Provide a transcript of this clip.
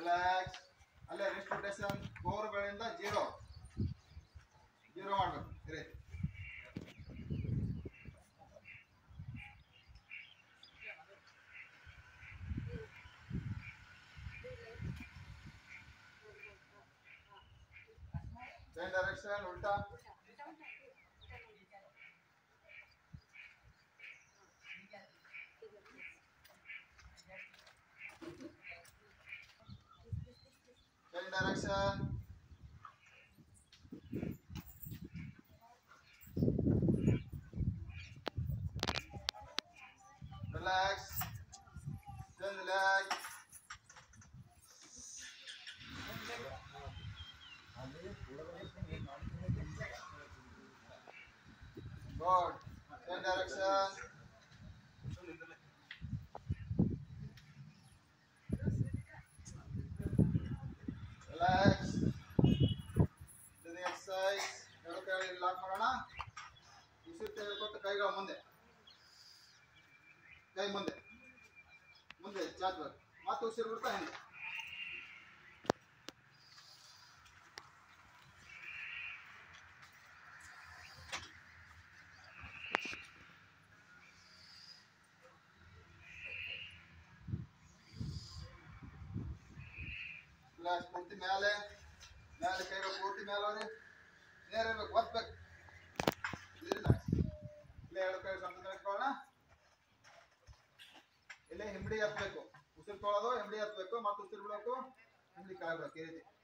Relax. ಅಲ್ಲೇ wrist rotation 4 ಗಳಿಂದ 0 ಮಾಡಬೇಕು. ಸರಿ, ಚೇಂಜ್ ಡೈರೆಕ್ಷನ್ ಉಲ್ಟಾ. Change direction. Relax. Just relax. Good. Change direction. Relax. Breathing exercise. ಎರಡು ಕೈ ಲಾಕ್ ಮಾಡೋಣ. ಉಸಿರು ತೆಗೆದುಕೊಟ್ಟು ಕೈಗಳ ಮುಂದೆ, ಕೈ ಮುಂದೆ ಮುಂದೆ ಚಾಚಬೇಕು. ಮತ್ತೆ ಉಸಿರು ಬಿಡ್ತಾ ಹಿಂದೆ. ರಿಲ್ಯಾಕ್ಸ್. ಪೂರ್ತಿ ಮೇಲೆ ಮೇಲೆ ಕೈಗಳು ಪೂರ್ತಿ ಮೇಲೆ ಅವ್ರಿ ನೇರ ಇರ್ಬೇಕು, ಒತ್ತಬೇಕು. ರಿಲ್ಯಾಕ್ಸ್. ಇಲ್ಲೇ ಎರಡು ಕೈ ಸಮತಲ ಇಟ್ಕೊಳ್ಳೋಣ. ಇಲ್ಲೇ ಹಿಂಬಡಿ ಹತ್ಬೇಕು. ಉಸಿರು ತೊಳೋದು ಹಿಂಬಡಿ ಹತ್ಬೇಕು, ಮತ್ತೆ ಉಸಿರು ಬಿಡಬೇಕು, ಹಿಂಬಡಿ ಕೆಳಗೆ ಬಿಡಬೇಕು. ಈ ರೀತಿ